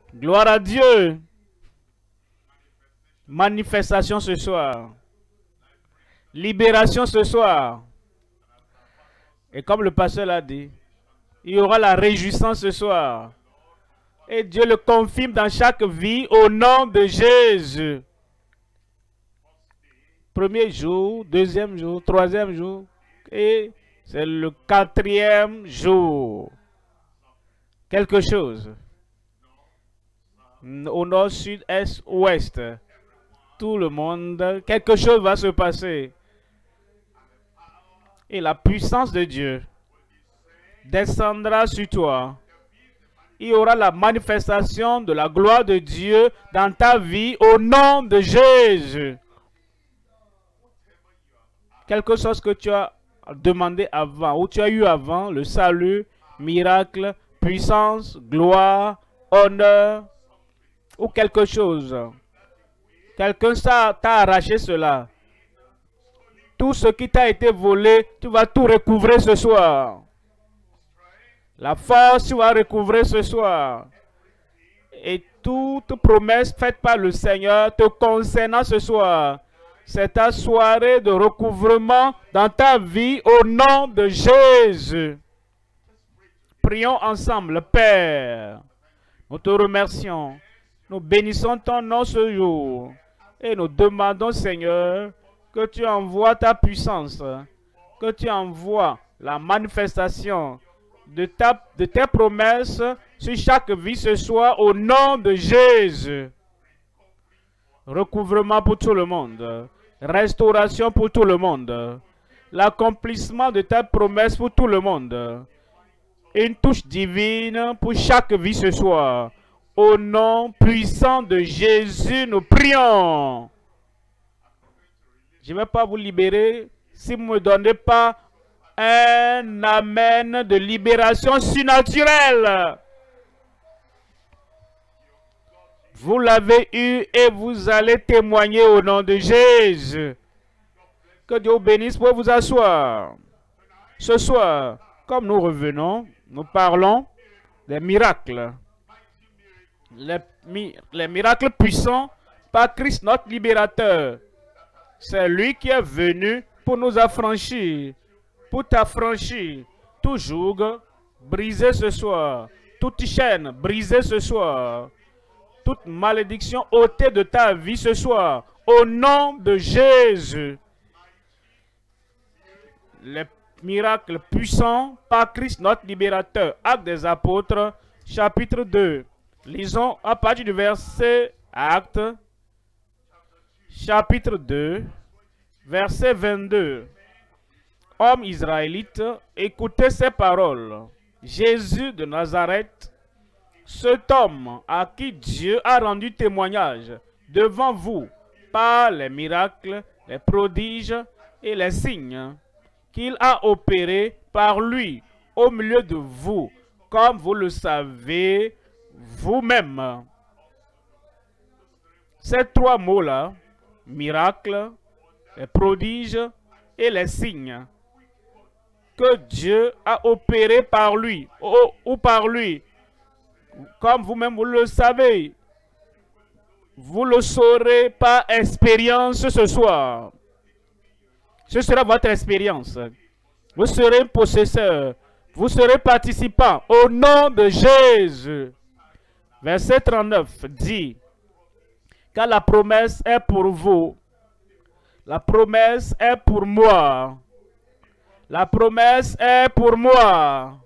Gloire à Dieu. Manifestation ce soir. Libération ce soir. Et comme le pasteur l'a dit, il y aura la réjouissance ce soir. Et Dieu le confirme dans chaque vie au nom de Jésus. Premier jour, deuxième jour, troisième jour. Et c'est le quatrième jour. Quelque chose. Au nord, sud, est, ouest. Tout le monde, quelque chose va se passer. Et la puissance de Dieu descendra sur toi. Il y aura la manifestation de la gloire de Dieu dans ta vie au nom de Jésus. Quelque chose que tu as demandé avant, ou tu as eu avant, le salut, miracle, puissance, gloire, honneur, ou quelque chose. Quelqu'un t'a arraché cela. Tout ce qui t'a été volé, tu vas tout recouvrer ce soir. La force, tu vas recouvrer ce soir. Et toute promesse faite par le Seigneur te concernant ce soir, c'est ta soirée de recouvrement dans ta vie au nom de Jésus. Prions ensemble, Père. Nous te remercions. Nous bénissons ton nom ce jour. Et nous demandons, Seigneur, que tu envoies ta puissance, que tu envoies la manifestation de tes promesses sur chaque vie ce soir au nom de Jésus. Recouvrement pour tout le monde, restauration pour tout le monde, l'accomplissement de tes promesses pour tout le monde, une touche divine pour chaque vie ce soir. Au nom puissant de Jésus, nous prions. Je ne vais pas vous libérer si vous ne me donnez pas un amen de libération surnaturelle. Vous l'avez eu et vous allez témoigner au nom de Jésus. Que Dieu vous bénisse pour vous asseoir. Ce soir, comme nous revenons, nous parlons des miracles. Les miracles puissants par Christ notre libérateur. C'est lui qui est venu pour nous affranchir, pour t'affranchir. Toujours briser ce soir. Toute chaîne brisée ce soir. Toute malédiction ôtée de ta vie ce soir. Au nom de Jésus. Les miracles puissants par Christ notre libérateur. Actes des apôtres, chapitre 2. Lisons à partir du verset Actes, chapitre 2, verset 22. Hommes israélites, écoutez ces paroles. Jésus de Nazareth, cet homme à qui Dieu a rendu témoignage devant vous par les miracles, les prodiges et les signes qu'il a opérés par lui au milieu de vous, comme vous le savez vous-même. Ces trois mots-là, miracles, les prodiges et les signes, que Dieu a opéré par lui, ou par lui, comme vous-même vous le savez, vous le saurez par expérience ce soir. Ce sera votre expérience. Vous serez possesseur, vous serez participant au nom de Jésus. Verset 39 dit, car la promesse est pour vous, la promesse est pour moi, la promesse est pour moi.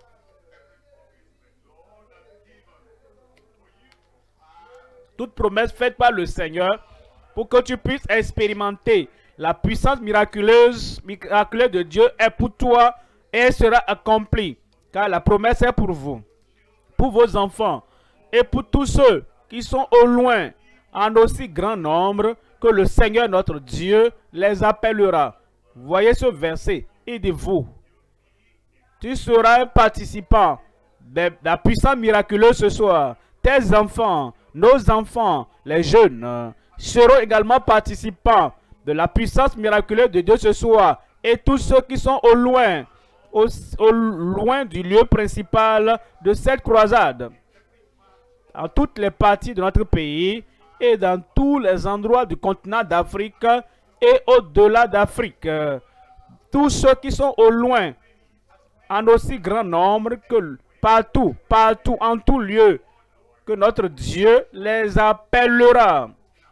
Toute promesse faite par le Seigneur pour que tu puisses expérimenter la puissance miraculeuse de Dieu est pour toi et elle sera accomplie. Car la promesse est pour vous, pour vos enfants et pour tous ceux qui sont au loin, en aussi grand nombre que le Seigneur notre Dieu les appellera. Voyez ce verset, il dit vous. Tu seras un participant de la puissance miraculeuse ce soir. Tes enfants, nos enfants, les jeunes, seront également participants de la puissance miraculeuse de Dieu ce soir. Et tous ceux qui sont au loin du lieu principal de cette croisade. dans toutes les parties de notre pays et dans tous les endroits du continent d'Afrique et au-delà d'Afrique. Tous ceux qui sont au loin, en aussi grand nombre que partout, en tout lieu, que notre Dieu les appellera.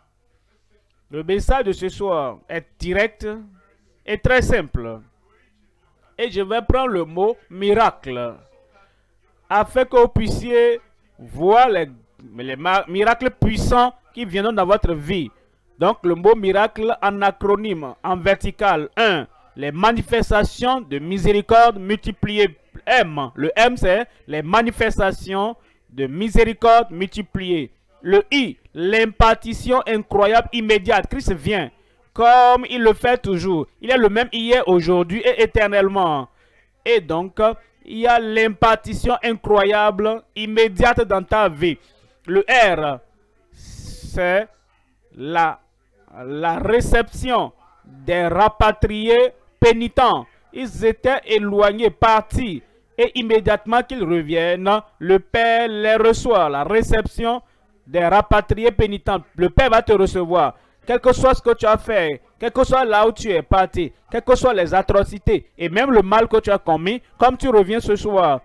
Le message de ce soir est direct et très simple. Et je vais prendre le mot miracle, afin que vous puissiez voir les miracles puissants qui viendront dans votre vie. Donc le mot miracle en acronyme, en vertical. 1. Les manifestations de miséricorde multipliées. M. Le M, c'est les manifestations de miséricorde multipliées. Le I, l'impartition incroyable immédiate. Christ vient comme il le fait toujours. Il est le même hier, aujourd'hui et éternellement. Et donc, il y a l'impartition incroyable immédiate dans ta vie. Le R, c'est la réception des rapatriés pénitents. Ils étaient éloignés, partis. Et immédiatement qu'ils reviennent, le Père les reçoit. La réception des rapatriés pénitents. Le Père va te recevoir. Quel que soit ce que tu as fait, quel que soit là où tu es parti, quelles que soient les atrocités et même le mal que tu as commis, comme tu reviens ce soir,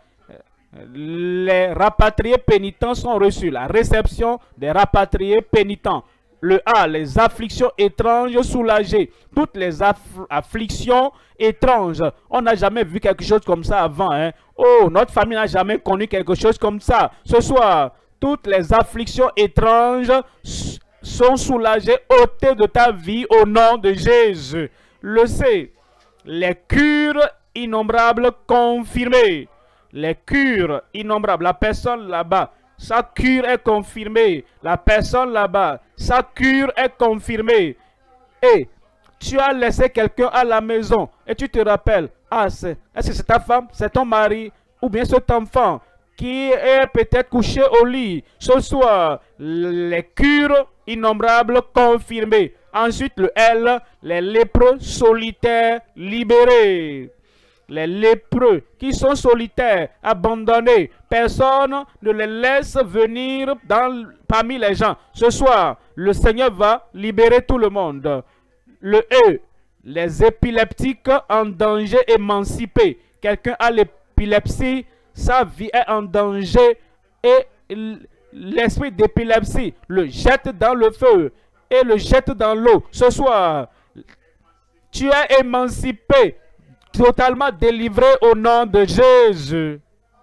les rapatriés pénitents sont reçus. La réception des rapatriés pénitents. Le A, les afflictions étranges soulagées. Toutes les afflictions étranges. On n'a jamais vu quelque chose comme ça avant. Hein? Oh, notre famille n'a jamais connu quelque chose comme ça. Ce soir, toutes les afflictions étranges sont soulagées, ôtées de ta vie au nom de Jésus. Le C, les cures innombrables confirmées. Les cures innombrables. La personne là-bas, sa cure est confirmée. La personne là-bas, sa cure est confirmée. Et tu as laissé quelqu'un à la maison et tu te rappelles, ah, est-ce que c'est ta femme, c'est ton mari ou bien cet enfant qui est peut-être couché au lit. Ce soir, les cures innombrables confirmées. Ensuite, le L, les lépreux solitaires libérés. Les lépreux qui sont solitaires, abandonnés, personne ne les laisse venir parmi les gens. Ce soir, le Seigneur va libérer tout le monde. Le E, les épileptiques en danger émancipés. Quelqu'un a l'épilepsie, sa vie est en danger et l'esprit d'épilepsie le jette dans le feu et le jette dans l'eau. Ce soir, tu es émancipé, totalement délivré au nom de Jésus.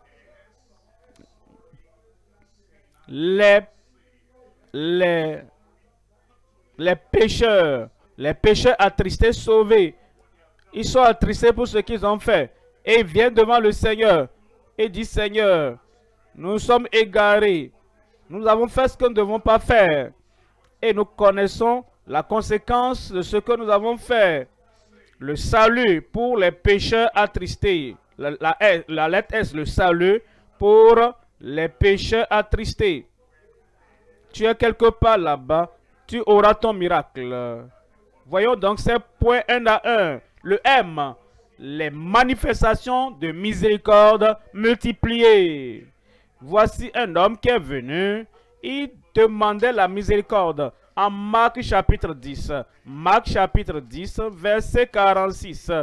Les pécheurs attristés, sauvés, ils sont attristés pour ce qu'ils ont fait. Et ils viennent devant le Seigneur et disent, Seigneur, nous sommes égarés. Nous avons fait ce que nous ne devons pas faire. Et nous connaissons la conséquence de ce que nous avons fait. Le salut pour les pécheurs attristés. La lettre S, le salut pour les pécheurs attristés. Tu es quelque part là-bas, tu auras ton miracle. Voyons donc ces points un à un. Le M, les manifestations de miséricorde multipliées. Voici un homme qui est venu, il demandait la miséricorde. En Marc chapitre 10, Marc chapitre 10, verset 46.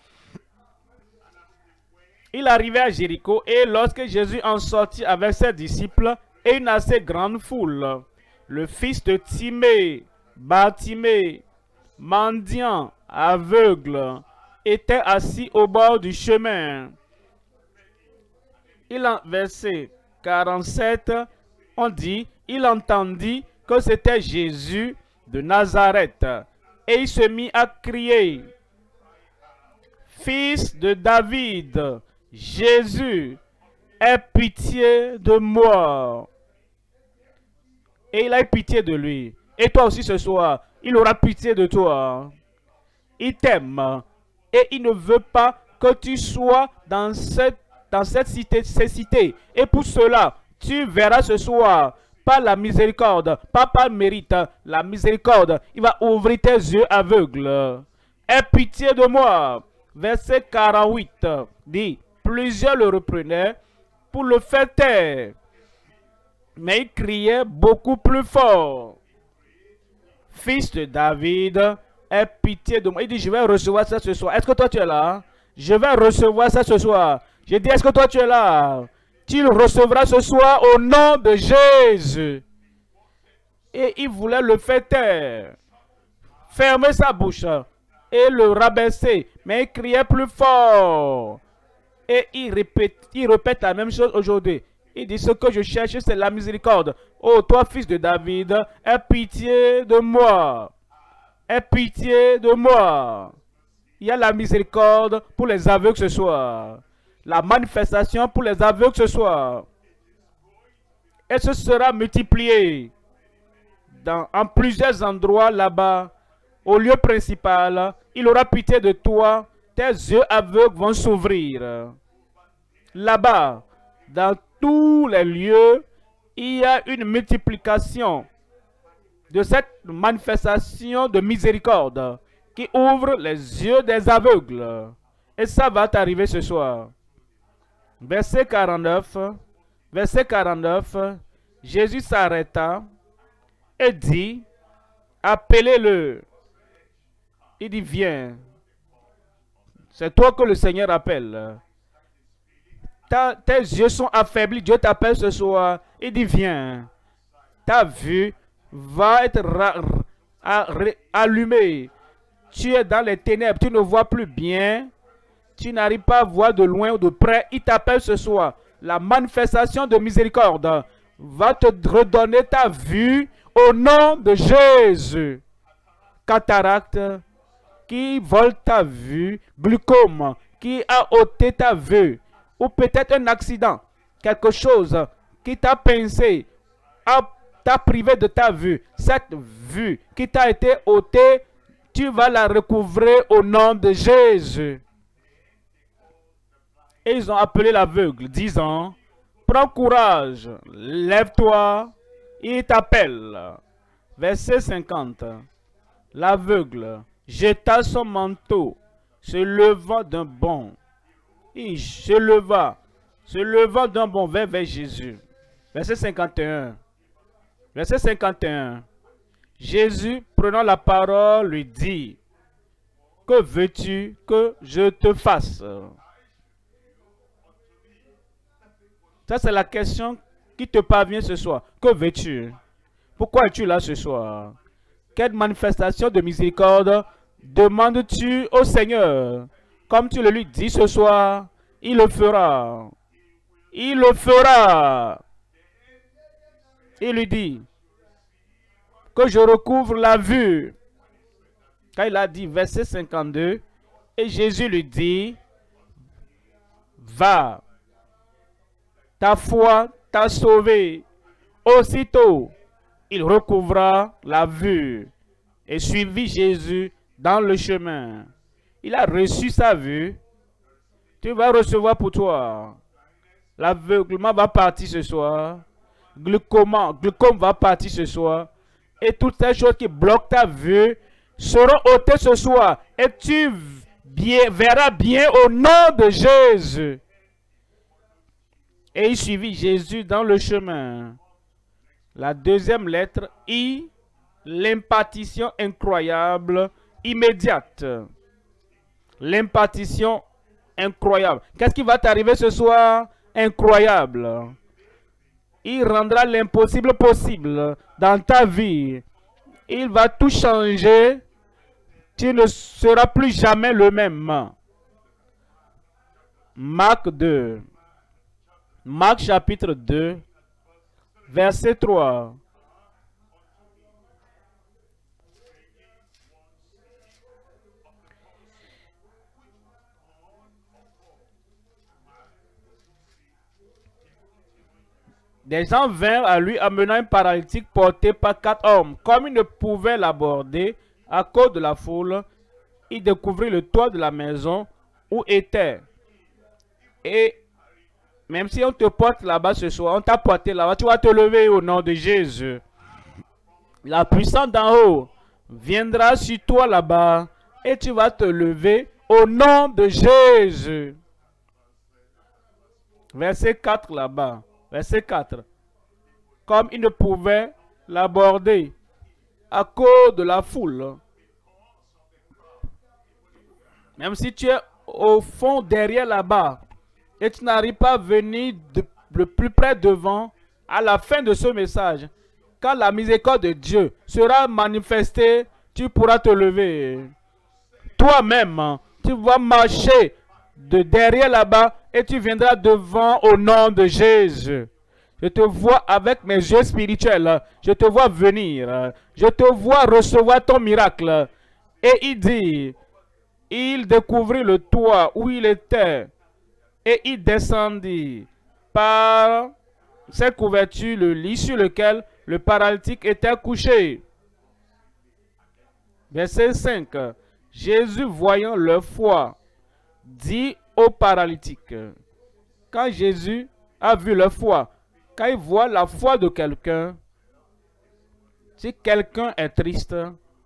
Il arrivait à Jéricho et lorsque Jésus en sortit avec ses disciples et une assez grande foule, le fils de Timée, Bartimée, mendiant, aveugle, était assis au bord du chemin. Verset 47, on dit, il entendit que c'était Jésus de Nazareth. Et il se mit à crier, Fils de David, Jésus, aie pitié de moi. Et il a eu pitié de lui. Et toi aussi ce soir, il aura pitié de toi. Il t'aime. Et il ne veut pas que tu sois dans cette cité. Et pour cela, tu verras ce soir, par la miséricorde, pas par mérite, la miséricorde, il va ouvrir tes yeux aveugles. Aie pitié de moi. Verset 48 dit, plusieurs le reprenaient pour le faire taire. Mais il criait beaucoup plus fort. Fils de David, aie pitié de moi. Il dit, je vais recevoir ça ce soir. Est-ce que toi tu es là? Je vais recevoir ça ce soir. Je dis, est-ce que toi tu es là? Tu le recevras ce soir au nom de Jésus. Et il voulait le faire taire. Fermer sa bouche et le rabaisser. Mais il criait plus fort. Et il répète la même chose aujourd'hui. Il dit, ce que je cherche, c'est la miséricorde. Oh, toi, fils de David, aie pitié de moi. Aie pitié de moi. Il y a la miséricorde pour les aveugles ce soir. La manifestation pour les aveugles ce soir. Et ce sera multiplié en plusieurs endroits là-bas. Au lieu principal, il aura pitié de toi. Tes yeux aveugles vont s'ouvrir. Là-bas, dans tous les lieux, il y a une multiplication de cette manifestation de miséricorde qui ouvre les yeux des aveugles. Et ça va t'arriver ce soir. Verset 49. Verset 49. Jésus s'arrêta et dit, appelez-le. Il dit, viens. C'est toi que le Seigneur appelle. Tes yeux sont affaiblis. Dieu t'appelle ce soir. Il dit, viens. Ta vue va être allumée. Tu es dans les ténèbres. Tu ne vois plus bien. Tu n'arrives pas à voir de loin ou de près. Il t'appelle ce soir. La manifestation de miséricorde va te redonner ta vue au nom de Jésus. Cataracte qui vole ta vue, glaucome qui a ôté ta vue, ou peut-être un accident, quelque chose qui t'a pincé, t'a privé de ta vue. Cette vue qui t'a été ôtée, tu vas la recouvrer au nom de Jésus. Et ils ont appelé l'aveugle, disant, prends courage, lève-toi, il t'appelle. Verset 50. L'aveugle jeta son manteau, se levant d'un bond. Il se levant d'un bond vers Jésus. Verset 51. Verset 51. Jésus, prenant la parole, lui dit, que veux-tu que je te fasse? Ça, c'est la question qui te parvient ce soir. Que veux-tu? Pourquoi es-tu là ce soir? Quelle manifestation de miséricorde demandes-tu au Seigneur? Comme tu le lui dis ce soir, il le fera. Il le fera. Il lui dit que je recouvre la vue. Quand il a dit, verset 52, et Jésus lui dit, va, ta foi t'a sauvé. Aussitôt, il recouvra la vue et suivit Jésus dans le chemin. Il a reçu sa vue. Tu vas recevoir pour toi. L'aveuglement va partir ce soir. Glaucome va partir ce soir. Et toutes ces choses qui bloquent ta vue seront ôtées ce soir. Et tu verras bien au nom de Jésus. Et il suivit Jésus dans le chemin. La deuxième lettre, I, l'impartition incroyable, immédiate. L'impartition incroyable. Qu'est-ce qui va t'arriver ce soir? Incroyable. Il rendra l'impossible possible dans ta vie. Il va tout changer. Tu ne seras plus jamais le même. Marc 2. Marc chapitre 2. Verset 3. Des gens vinrent à lui amenant un paralytique porté par 4 hommes. Comme ils ne pouvaient l'aborder à cause de la foule, il découvrit le toit de la maison où était. Et même si on te porte là-bas ce soir, on t'a porté là-bas, tu vas te lever au nom de Jésus. La puissance d'en haut viendra sur toi là-bas et tu vas te lever au nom de Jésus. Verset 4 là-bas. Verset 4. comme il ne pouvait l'aborder à cause de la foule. Même si tu es au fond derrière là-bas et tu n'arrives pas à venir le plus près devant, à la fin de ce message, quand la miséricorde de Dieu sera manifestée, tu pourras te lever. Toi-même, tu vas marcher de derrière là-bas et tu viendras devant au nom de Jésus. Je te vois avec mes yeux spirituels. Je te vois venir. Je te vois recevoir ton miracle. Et il dit, il découvrit le toit où il était et il descendit par cette couverture, le lit sur lequel le paralytique était couché. Verset 5. Jésus, voyant leur foi, dit au paralytique. Quand Jésus a vu leur foi, quand il voit la foi de quelqu'un, si quelqu'un est triste,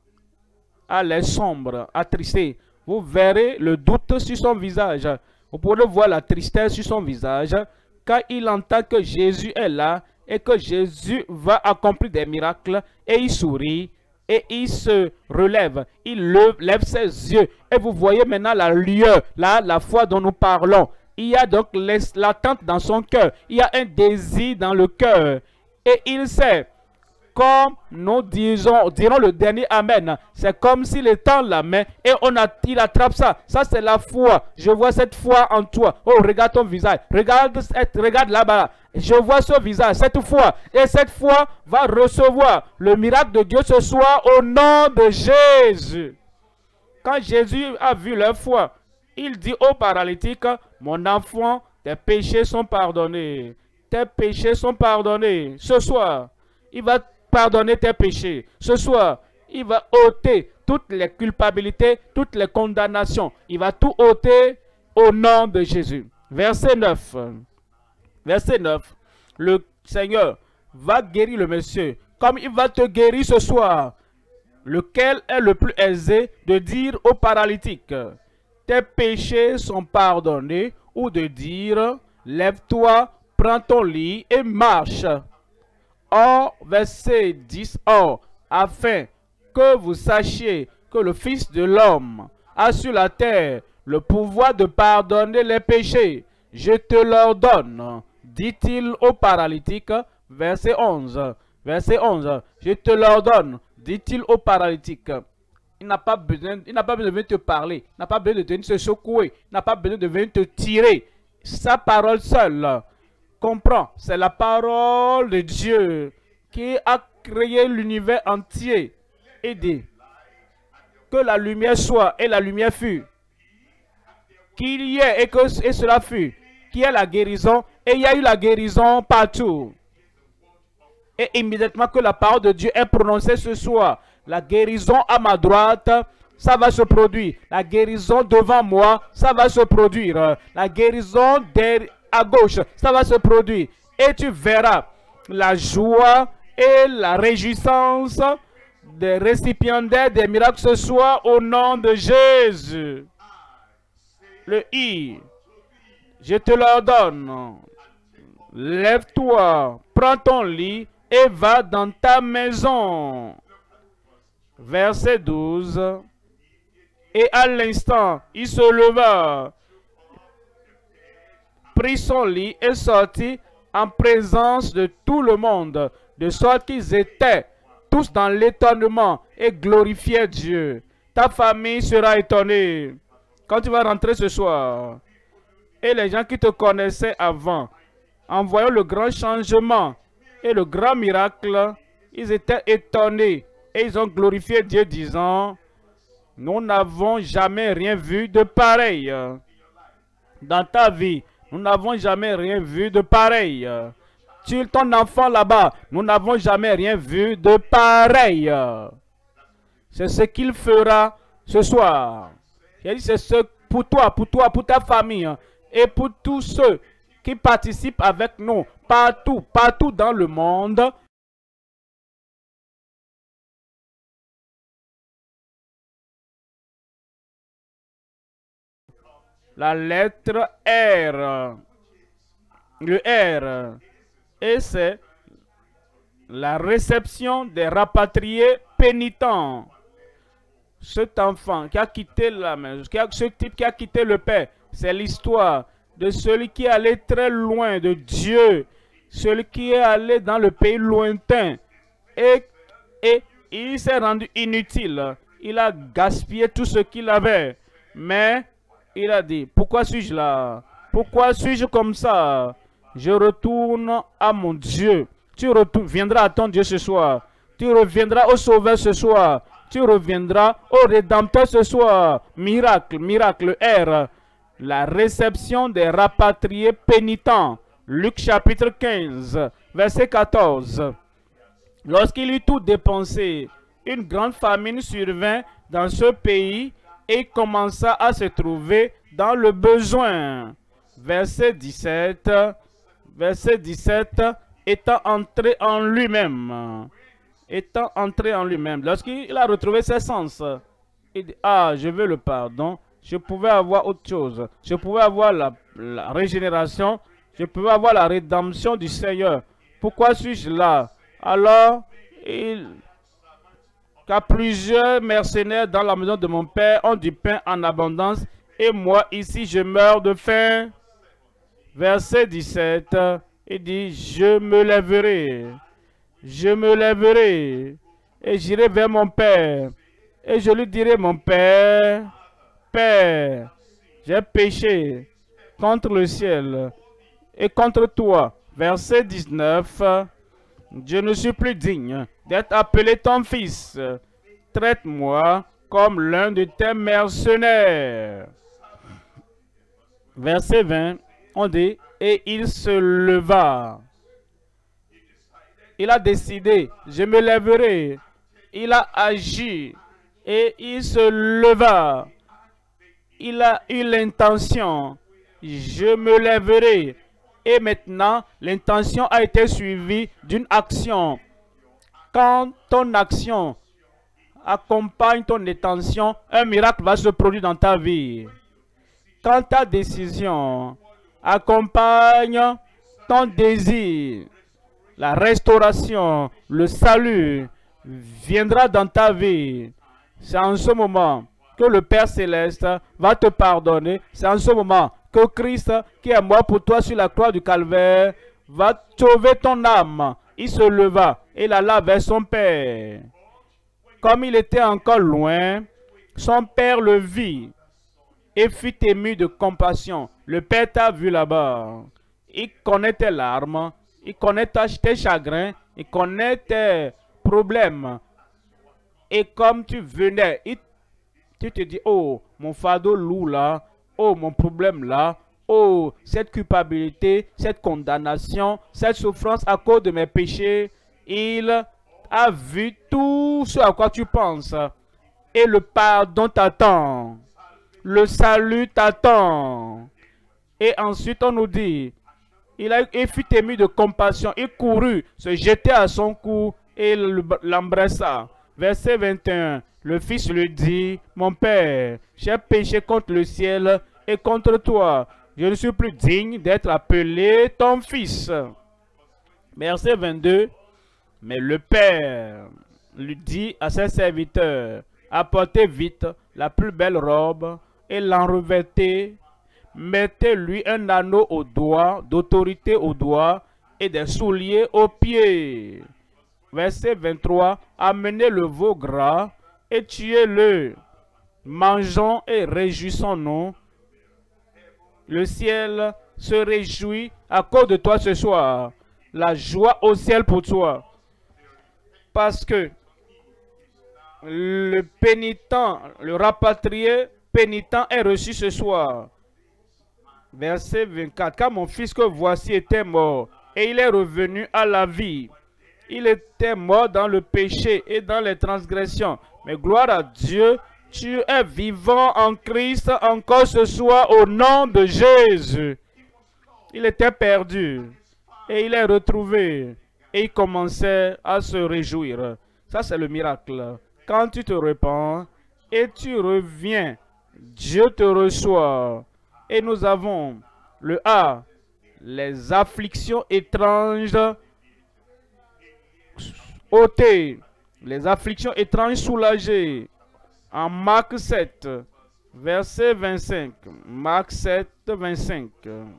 a l'air sombre, attristé, vous verrez le doute sur son visage. Vous pourrez voir la tristesse sur son visage quand il entend que Jésus est là et que Jésus va accomplir des miracles et il sourit et il se relève. Il lève ses yeux et vous voyez maintenant la lueur, là, la foi dont nous parlons. Il y a donc l'attente dans son cœur. Il y a un désir dans le cœur. Et il sait, comme nous dirons le dernier Amen, c'est comme s'il étend la main et il attrape ça. Ça, c'est la foi. Je vois cette foi en toi. Oh, regarde ton visage. Regarde là-bas. Je vois ce visage, cette foi. Et cette foi va recevoir le miracle de Dieu ce soir au nom de Jésus. Quand Jésus a vu leur foi, il dit au paralytique, mon enfant, tes péchés sont pardonnés. Tes péchés sont pardonnés. Ce soir, il va pardonner tes péchés. Ce soir, il va ôter toutes les culpabilités, toutes les condamnations. Il va tout ôter au nom de Jésus. Verset 9. Verset 9. Le Seigneur va guérir le monsieur comme il va te guérir ce soir. Lequel est le plus aisé de dire au paralytique, tes péchés sont pardonnés, ou de dire, lève-toi, prends ton lit et marche. Or, verset 10, or, afin que vous sachiez que le Fils de l'homme a sur la terre le pouvoir de pardonner les péchés, je te l'ordonne, dit-il au paralytique, verset 11. Verset 11, je te l'ordonne, dit-il au paralytique. Il n'a pas besoin de venir te parler, il n'a pas besoin de venir te secouer, il n'a pas besoin de venir te tirer. Sa parole seule, comprends, c'est la parole de Dieu qui a créé l'univers entier et dit que la lumière soit et la lumière fut. Qu'il y ait et cela fut. Qu'il y ait la guérison et il y a eu la guérison partout. Et immédiatement que la parole de Dieu est prononcée ce soir, la guérison à ma droite, ça va se produire. La guérison devant moi, ça va se produire. La guérison à gauche, ça va se produire. Et tu verras la joie et la réjouissance des récipiendaires des miracles ce soir au nom de Jésus. Le I, je te l'ordonne. Lève-toi, prends ton lit et va dans ta maison. Verset 12. Et à l'instant, il se leva, prit son lit et sortit en présence de tout le monde, de sorte qu'ils étaient tous dans l'étonnement et glorifiaient Dieu. Ta famille sera étonnée quand tu vas rentrer ce soir. Et les gens qui te connaissaient avant, en voyant le grand changement et le grand miracle, ils étaient étonnés et ils ont glorifié Dieu disant, nous n'avons jamais rien vu de pareil. Dans ta vie, nous n'avons jamais rien vu de pareil. Tu ton enfant là-bas, nous n'avons jamais rien vu de pareil. C'est ce qu'il fera ce soir. C'est ce pour toi, pour ta famille et pour tous ceux qui participent avec nous partout dans le monde. La lettre R. Le R. Et c'est La réception des rapatriés pénitents. Cet enfant qui a quitté la maison, ce type qui a quitté le père, c'est l'histoire de celui qui est allé très loin de Dieu, celui qui est allé dans le pays lointain et il s'est rendu inutile. Il a gaspillé tout ce qu'il avait. Mais il a dit, pourquoi suis-je là? Pourquoi suis-je comme ça? Je retourne à mon Dieu. Tu reviendras à ton Dieu ce soir. Tu reviendras au Sauveur ce soir. Tu reviendras au Rédempteur ce soir. Miracle, miracle, R. La réception des rapatriés pénitents. Luc chapitre 15, verset 14. Lorsqu'il eut tout dépensé, une grande famine survint dans ce pays et commença à se trouver dans le besoin. Verset 17, étant entré en lui-même. Étant entré en lui-même. Lorsqu'il a retrouvé ses sens, il dit, ah, je veux le pardon. Je pouvais avoir autre chose. Je pouvais avoir la régénération. Je pouvais avoir la rédemption du Seigneur. Pourquoi suis-je là? Alors, car plusieurs mercenaires dans la maison de mon père ont du pain en abondance, et moi ici je meurs de faim. Verset 17, il dit, je me lèverai, et j'irai vers mon père, et je lui dirai, mon père, Père, j'ai péché contre le ciel et contre toi. Verset 19, je ne suis plus digne d'être appelé ton fils. Traite-moi comme l'un de tes mercenaires. Verset 20, on dit, et il se leva. Il a décidé, je me lèverai. Il a agi et il se leva. Il a eu l'intention, je me lèverai. Et maintenant, l'intention a été suivie d'une action. Quand ton action accompagne ton intention, un miracle va se produire dans ta vie. Quand ta décision accompagne ton désir, la restauration, le salut viendra dans ta vie. C'est en ce moment que le Père Céleste va te pardonner. C'est en ce moment que Christ, qui est mort pour toi sur la croix du Calvaire, va sauver ton âme. Il se leva et il alla vers son Père. Comme il était encore loin, son Père le vit et fut ému de compassion. Le Père t'a vu là-bas. Il connaît tes larmes, il connaît tes chagrins, il connaît tes problèmes. Et comme tu venais, tu te dis, oh, mon fardeau lourd là, oh, mon problème là, oh, cette culpabilité, cette condamnation, cette souffrance à cause de mes péchés, il a vu tout ce à quoi tu penses. Et le pardon t'attend. Le salut t'attend. Et ensuite, on nous dit, il fut ému de compassion. Il courut, se jetait à son cou et l'embrassa. Verset 21. Le fils lui dit, mon père, j'ai péché contre le ciel et contre toi. Je ne suis plus digne d'être appelé ton fils. Verset 22. Mais le père lui dit à ses serviteurs, apportez vite la plus belle robe et l'en revêtez. Mettez-lui un anneau au doigt, d'autorité au doigt et des souliers aux pieds. Verset 23. Amenez le veau gras et tuez-le. Mangeons et réjouissons-nous. Le ciel se réjouit à cause de toi ce soir. La joie au ciel pour toi. Parce que le pénitent, le rapatrié pénitent est reçu ce soir. Verset 24. Car mon fils que voici était mort et il est revenu à la vie. Il était mort dans le péché et dans les transgressions. Mais gloire à Dieu, tu es vivant en Christ encore ce soir au nom de Jésus. Il était perdu et il est retrouvé et il commençait à se réjouir. Ça, c'est le miracle. Quand tu te repens et tu reviens, Dieu te reçoit. Et nous avons le A, les afflictions étranges ôtées, les afflictions étranges soulagées. En Marc 7, verset 25. Marc 7, 25.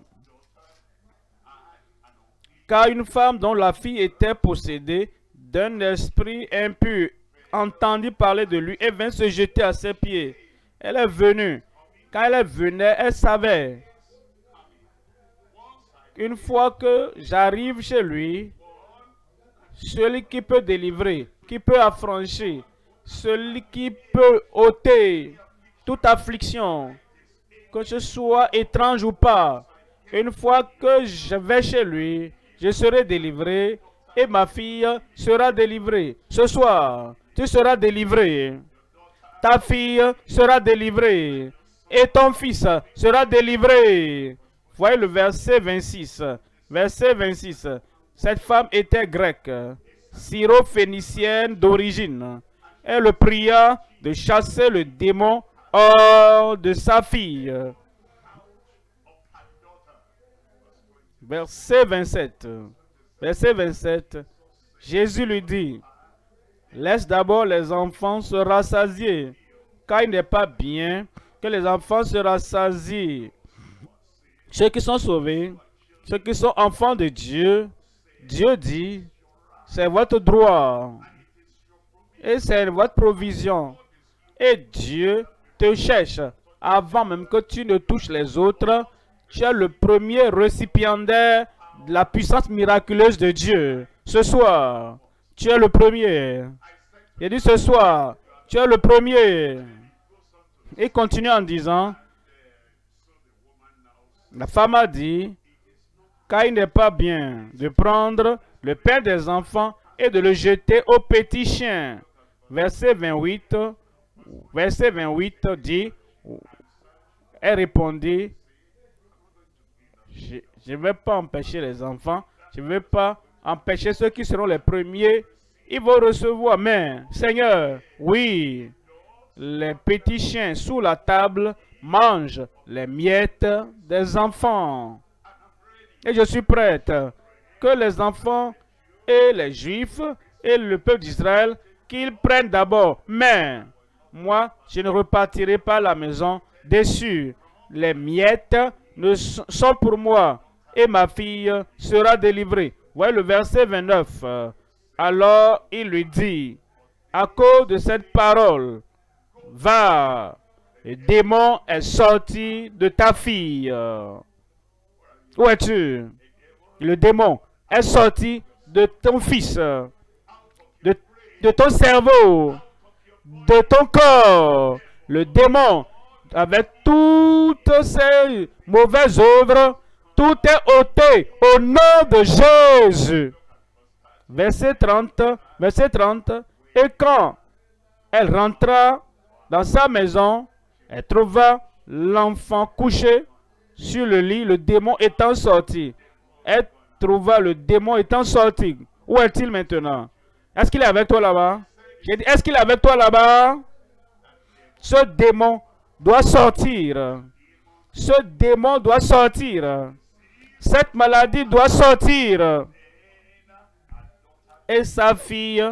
Car une femme dont la fille était possédée d'un esprit impur entendit parler de lui et vint se jeter à ses pieds. Elle est venue. Quand elle venait, elle savait qu'une fois que j'arrive chez lui, celui qui peut délivrer, qui peut affranchir, celui qui peut ôter toute affliction, que ce soit étrange ou pas, une fois que je vais chez lui, je serai délivré et ma fille sera délivrée. Ce soir, tu seras délivré. Ta fille sera délivrée et ton fils sera délivré. Voyez le verset 26. Verset 26. Cette femme était grecque, syro-phénicienne d'origine. Elle pria de chasser le démon hors de sa fille. Verset 27. Verset 27. Jésus lui dit, laisse d'abord les enfants se rassasier, car il n'est pas bien que les enfants se rassasient. Ceux qui sont sauvés, ceux qui sont enfants de Dieu, Dieu dit, c'est votre droit et c'est votre provision. Et Dieu te cherche avant même que tu ne touches les autres. Tu es le premier récipiendaire de la puissance miraculeuse de Dieu. Ce soir, tu es le premier. Il dit ce soir, tu es le premier. Et continue en disant, la femme a dit, car il n'est pas bien de prendre le pain des enfants et de le jeter aux petits chiens. Verset 28 dit, elle répondit, je ne vais pas empêcher les enfants, je ne vais pas empêcher ceux qui seront les premiers, ils vont recevoir, mais Seigneur, oui, les petits chiens sous la table mangent les miettes des enfants. Et je suis prête que les enfants et les Juifs et le peuple d'Israël, qu'ils prennent d'abord. Mais moi, je ne repartirai pas à la maison déçu. Les miettes sont pour moi et ma fille sera délivrée. Voyez le verset 29. Alors il lui dit, à cause de cette parole, va, le démon est sorti de ta fille. Où es-tu? Le démon est sorti de ton fils, de ton cerveau, de ton corps. Le démon, avec toutes ses mauvaises œuvres, tout est ôté au nom de Jésus. Verset 30, verset 30. Et quand elle rentra dans sa maison, elle trouva l'enfant couché sur le lit, le démon étant sorti. Elle trouva le démon étant sorti. Où est-il maintenant? Est-ce qu'il est avec toi là-bas? J'ai dit, est-ce qu'il est avec toi là-bas? Ce démon doit sortir. Ce démon doit sortir. Cette maladie doit sortir. Et sa fille,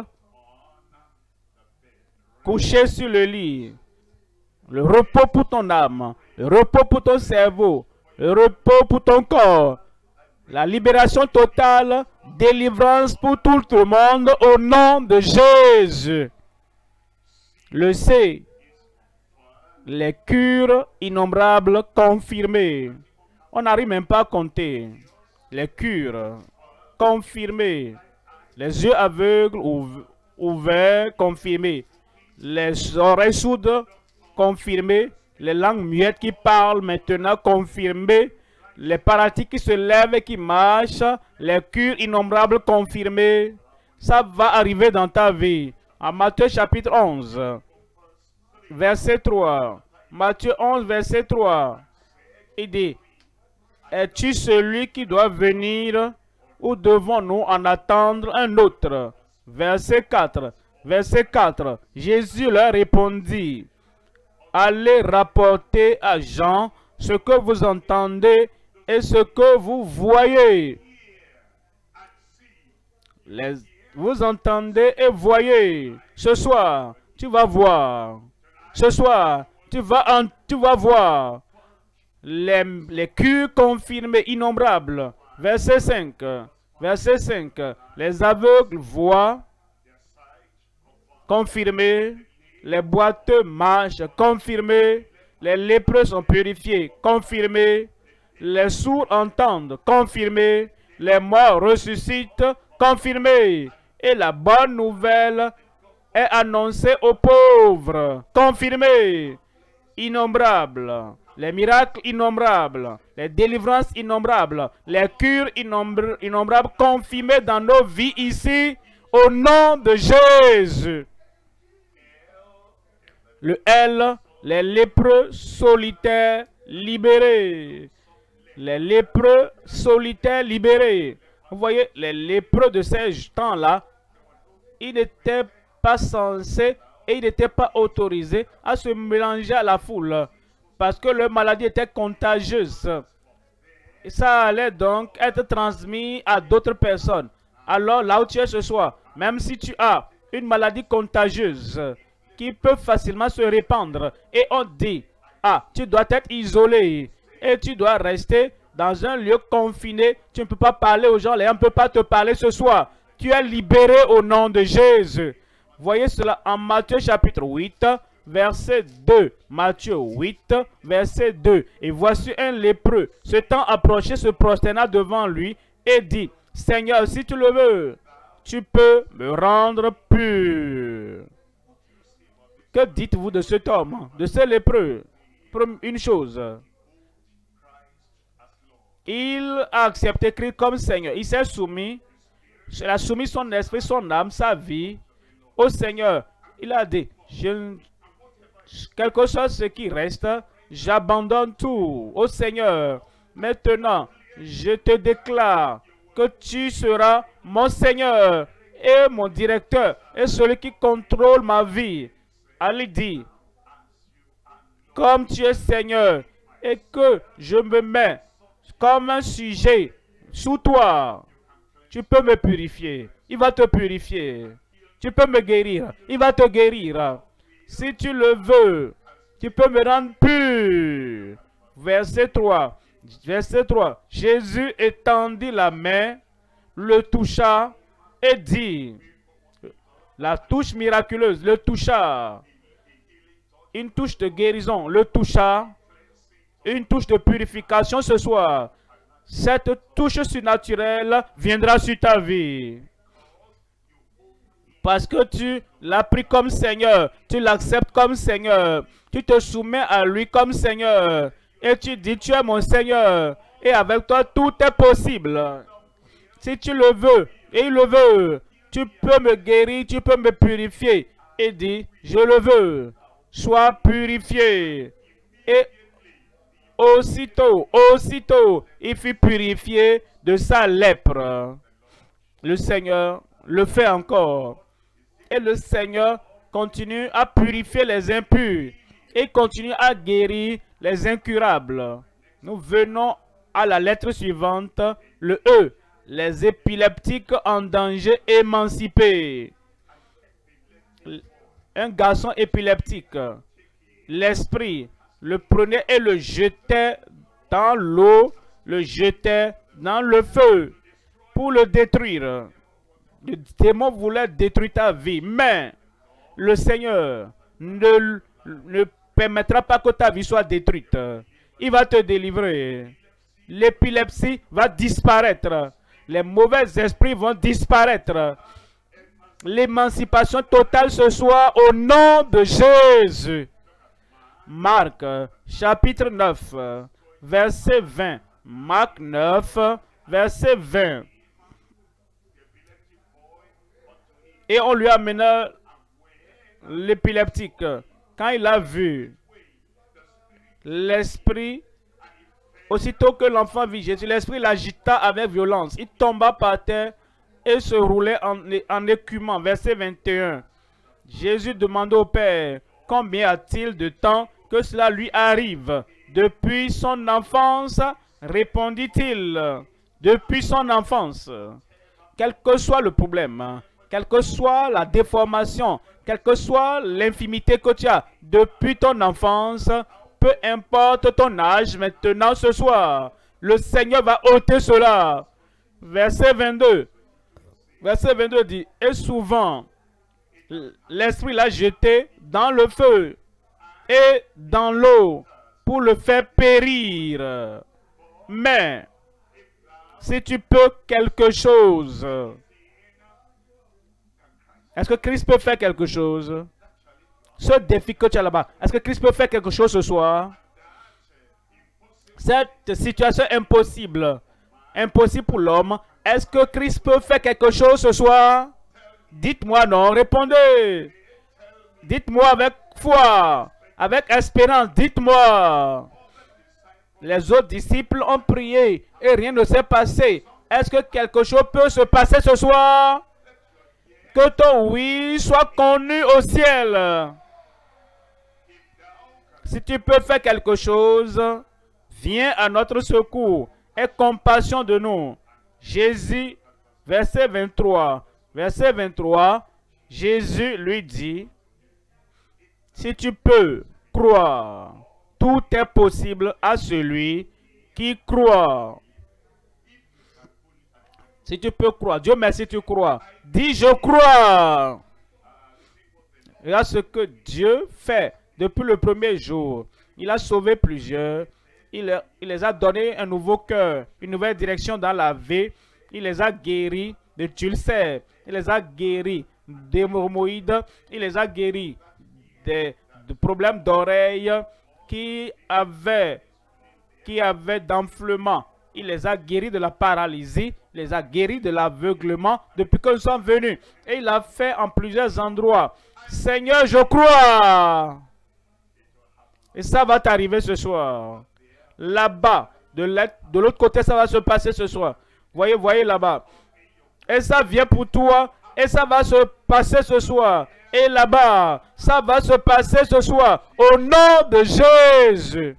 couchée sur le lit. Le repos pour ton âme. Le repos pour ton cerveau. Le repos pour ton corps. La libération totale, délivrance pour tout le monde au nom de Jésus. Le C. Les cures innombrables confirmées. On n'arrive même pas à compter. Les cures confirmées. Les yeux aveugles ouverts confirmés. Les oreilles sourdes confirmées. Les langues muettes qui parlent maintenant confirmées. Les paralytiques qui se lèvent et qui marchent, les cures innombrables confirmées, ça va arriver dans ta vie. En Matthieu chapitre 11, verset 3. Matthieu 11, verset 3. Il dit, es-tu celui qui doit venir ou devons-nous en attendre un autre? Verset 4. Verset 4. Jésus leur répondit, allez rapporter à Jean ce que vous entendez et ce que vous voyez. Vous entendez et voyez. Ce soir, tu vas voir. Ce soir, tu vas voir les cures confirmées, innombrables. Verset 5. Verset 5. Les aveugles voient, confirmés. Les boiteux marchent, confirmés. Les lépreux sont purifiés, confirmés. Les sourds entendent, confirmés. Les morts ressuscitent, confirmés. Et la bonne nouvelle est annoncée aux pauvres, confirmés. Innombrables. Les miracles innombrables, les délivrances innombrables, les cures innombrables confirmées dans nos vies ici, au nom de Jésus. Le L, les lépreux solitaires libérés. Les lépreux solitaires libérés. Vous voyez, les lépreux de ces temps-là, ils n'étaient pas censés et ils n'étaient pas autorisés à se mélanger à la foule parce que leur maladie était contagieuse. Et ça allait donc être transmis à d'autres personnes. Alors là où tu es ce soir, même si tu as une maladie contagieuse qui peut facilement se répandre et on dit, ah, tu dois être isolé et tu dois rester dans un lieu confiné, tu ne peux pas parler aux gens, les gens ne peuvent pas te parler ce soir. Tu es libéré au nom de Jésus. Voyez cela en Matthieu chapitre 8, verset 2. Matthieu 8, verset 2. Et voici un lépreux, s'étant approché, se prosterna devant lui et dit, Seigneur, si tu le veux, tu peux me rendre pur. Que dites-vous de cet homme, de ce lépreux? Une chose, il a accepté Christ comme Seigneur. Il s'est soumis, il a soumis son esprit, son âme, sa vie au Seigneur. Il a dit, quelque chose ce qui reste, j'abandonne tout au Seigneur. Maintenant, je te déclare que tu seras mon Seigneur et mon directeur et celui qui contrôle ma vie. Ali dit, comme tu es Seigneur et que je me mets comme un sujet sous toi, tu peux me purifier. Il va te purifier. Tu peux me guérir. Il va te guérir. Si tu le veux, tu peux me rendre pur. Verset 3. Verset 3. Jésus étendit la main, le toucha et dit, la touche miraculeuse, le toucha. Une touche de guérison, le toucha. Une touche de purification ce soir. Cette touche surnaturelle viendra sur ta vie. Parce que tu l'as pris comme Seigneur, tu l'acceptes comme Seigneur, tu te soumets à lui comme Seigneur. Et tu dis, tu es mon Seigneur. Et avec toi, tout est possible. Si tu le veux, et il le veut, tu peux me guérir, tu peux me purifier. Et dis, je le veux. Sois purifié. Et aussitôt, il fut purifié de sa lèpre. Le Seigneur le fait encore. Et le Seigneur continue à purifier les impurs. Et continue à guérir les incurables. Nous venons à la lettre suivante, le E. Les épileptiques en danger émancipés. Un garçon épileptique. L'esprit le prenait et le jetait dans l'eau, le jetait dans le feu pour le détruire. Le démon voulait détruire ta vie, mais le Seigneur ne permettra pas que ta vie soit détruite. Il va te délivrer. L'épilepsie va disparaître. Les mauvais esprits vont disparaître. L'émancipation totale ce soir au nom de Jésus. Marc, chapitre 9, verset 20. Marc 9, verset 20. Et on lui amena l'épileptique. Quand il a vu l'esprit, aussitôt que l'enfant vit Jésus, l'esprit l'agita avec violence. Il tomba par terre et se roulait en écumant. Verset 21. Jésus demanda au Père, combien a-t-il de temps que cela lui arrive? Depuis son enfance, répondit-il. Depuis son enfance. Quel que soit le problème, quelle que soit la déformation, quelle que soit l'infimité que tu as depuis ton enfance, peu importe ton âge maintenant ce soir, le Seigneur va ôter cela. Verset 22. Verset 22 dit, et souvent, l'Esprit l'a jeté dans le feu et dans l'eau pour le faire périr. Mais, si tu peux quelque chose, est-ce que Christ peut faire quelque chose? Ce défi que tu as là-bas, est-ce que Christ peut faire quelque chose ce soir? Cette situation impossible, impossible pour l'homme, est-ce que Christ peut faire quelque chose ce soir? Dites-moi non, répondez. Dites-moi avec foi, avec espérance, dites-moi. Les autres disciples ont prié et rien ne s'est passé. Est-ce que quelque chose peut se passer ce soir? Que ton oui soit connu au ciel. Si tu peux faire quelque chose, viens à notre secours. Aie compassion de nous. Jésus, verset 23. Verset 23, Jésus lui dit, si tu peux croire, tout est possible à celui qui croit. Si tu peux croire, Dieu merci, tu crois. Dis, je crois. Regarde ce que Dieu fait depuis le premier jour. Il a sauvé plusieurs. Il les a donné un nouveau cœur, une nouvelle direction dans la vie. Il les a guéris de ulcères. Il les a guéris d'hémorroïdes. Il les a guéris de problèmes d'oreilles qui avaient d'enflement. Il les a guéris de la paralysie. Il les a guéris de l'aveuglement depuis que nous sommes venus. Et il l'a fait en plusieurs endroits. Seigneur, je crois. Et ça va t'arriver ce soir. Là-bas, de l'autre côté, ça va se passer ce soir. Voyez là-bas. Et ça vient pour toi. Et ça va se passer ce soir. Et là-bas, ça va se passer ce soir. Au nom de Jésus.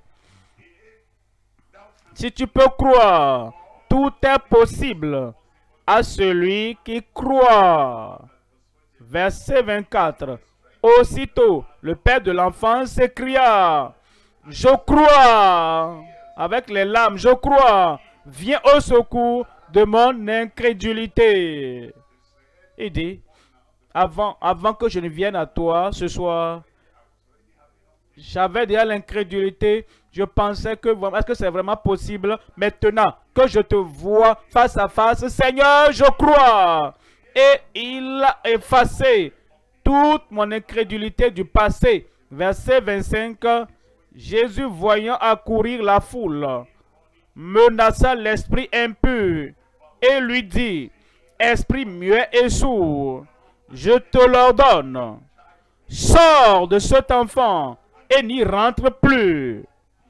Si tu peux croire, tout est possible à celui qui croit. Verset 24. Aussitôt, le père de l'enfant s'écria, je crois, avec les larmes, je crois, viens au secours de mon incrédulité. Il dit, avant que je ne vienne à toi ce soir, j'avais déjà l'incrédulité. Je pensais que, est-ce que c'est vraiment possible? Maintenant que je te vois face à face, Seigneur, je crois. Et il a effacé toute mon incrédulité du passé. Verset 25. Jésus, voyant accourir la foule, menaça l'esprit impur et lui dit, esprit muet et sourd, je te l'ordonne, sors de cet enfant et n'y rentre plus.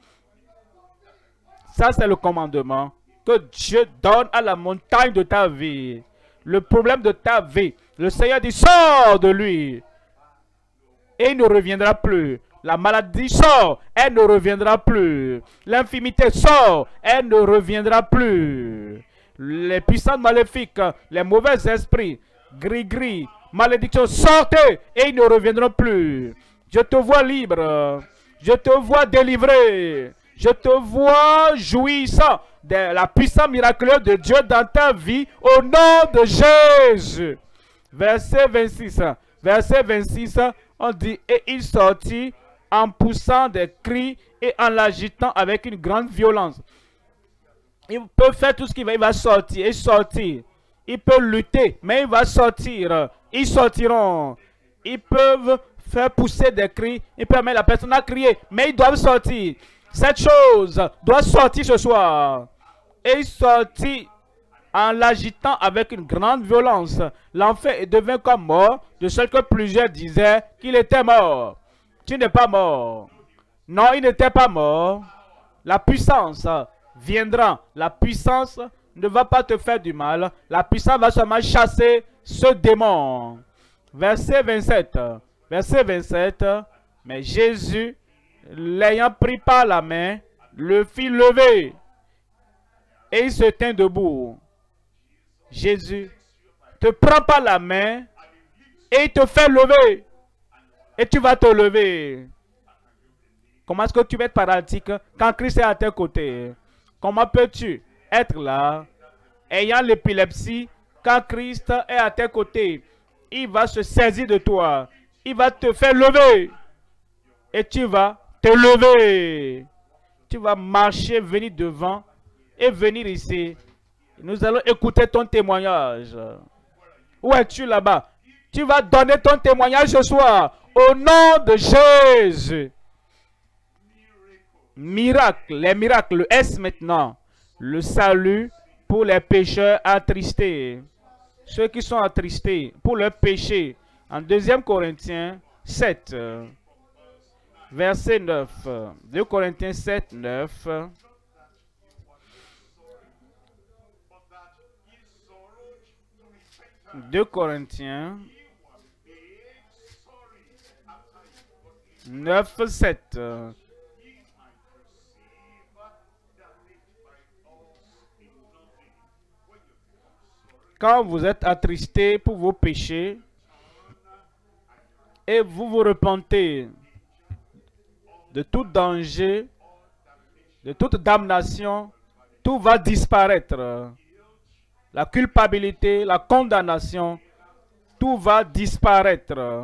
Ça, c'est le commandement que Dieu donne à la montagne de ta vie. Le problème de ta vie, le Seigneur dit, sors de lui et il ne reviendra plus. La maladie sort, elle ne reviendra plus. L'infimité sort, elle ne reviendra plus. Les puissances maléfiques, les mauvais esprits, gris-gris, malédiction, sortez et ils ne reviendront plus. Je te vois libre, je te vois délivré, je te vois jouissant de la puissance miraculeuse de Dieu dans ta vie au nom de Jésus. Verset 26, verset 26, on dit, et il sortit en poussant des cris et en l'agitant avec une grande violence. Il peut faire tout ce qu'il va, il va sortir et sortir. Il peut lutter, mais il va sortir. Ils sortiront. Ils peuvent faire pousser des cris. Ils peuvent mettre la personne à crier, mais ils doivent sortir. Cette chose doit sortir ce soir. Et il sortit en l'agitant avec une grande violence. L'enfant devint comme mort, de ce que plusieurs disaient qu'il était mort. Tu n'es pas mort. Non, il n'était pas mort. La puissance viendra. La puissance ne va pas te faire du mal. La puissance va seulement chasser ce démon. Verset 27. Verset 27. Mais Jésus, l'ayant pris par la main, le fit lever. Et il se tint debout. Jésus te prend par la main Et il te fait lever. Et tu vas te lever. Comment est-ce que tu peux être paralytique quand Christ est à tes côtés? Comment peux-tu être là, ayant l'épilepsie, quand Christ est à tes côtés? Il va se saisir de toi. Il va te faire lever. Et tu vas te lever. Tu vas marcher, venir devant et venir ici. Nous allons écouter ton témoignage. Où es-tu là-bas? Tu vas donner ton témoignage ce soir. Au nom de Jésus. Miracle, les miracles, le S maintenant. Le salut pour les pécheurs attristés. Ceux qui sont attristés pour leur péché. En 2 Corinthiens 7, verset 9. 2 Corinthiens 7, 9. Deux Corinthiens 9, 7. Quand vous êtes attristé pour vos péchés et vous vous repentez de tout danger, de toute damnation, tout va disparaître. La culpabilité, la condamnation, tout va disparaître.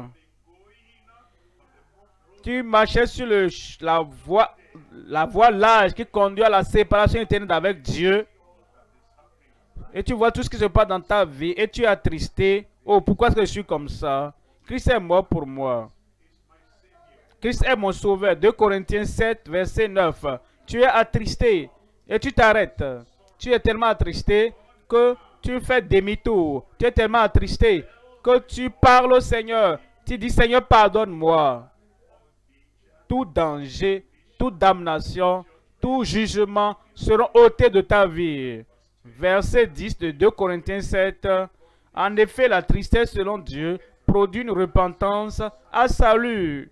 Tu marchais sur la voie large qui conduit à la séparation éternelle avec Dieu. Et tu vois tout ce qui se passe dans ta vie et tu es attristé. Oh, pourquoi est-ce que je suis comme ça? Christ est mort pour moi. Christ est mon sauveur. 2 Corinthiens 7, verset 9. Tu es attristé et tu t'arrêtes. Tu es tellement attristé que tu fais demi-tour. Tu es tellement attristé que tu parles au Seigneur. Tu dis, Seigneur, pardonne-moi. Tout danger, toute damnation, tout jugement seront ôtés de ta vie. Verset 10 de 2 Corinthiens 7. En effet, la tristesse selon Dieu produit une repentance à salut,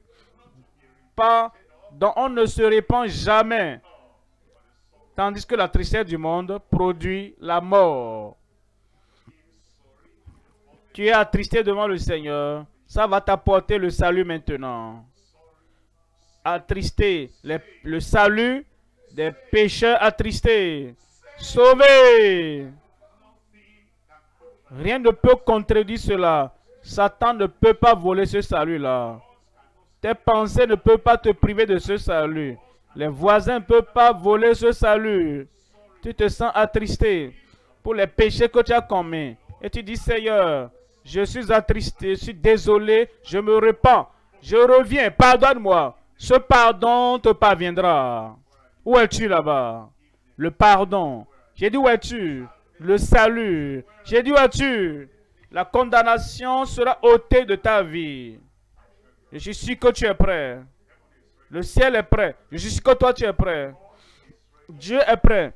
dont on ne se répand jamais, tandis que la tristesse du monde produit la mort. Tu es attristé devant le Seigneur, ça va t'apporter le salut maintenant. Attristé, le salut des pécheurs attristés. Sauvé. Rien ne peut contredire cela. Satan ne peut pas voler ce salut-là. Tes pensées ne peuvent pas te priver de ce salut. Les voisins ne peuvent pas voler ce salut. Tu te sens attristé pour les péchés que tu as commis. Et tu dis, Seigneur, je suis attristé, je suis désolé, je me repens. Je reviens, pardonne-moi. Ce pardon te parviendra. Où es-tu là-bas? Le pardon. J'ai dit où es-tu? Le salut. J'ai dit où es-tu? La condamnation sera ôtée de ta vie. Je suis sûr que tu es prêt. Le ciel est prêt. Je suis sûr que toi tu es prêt. Dieu est prêt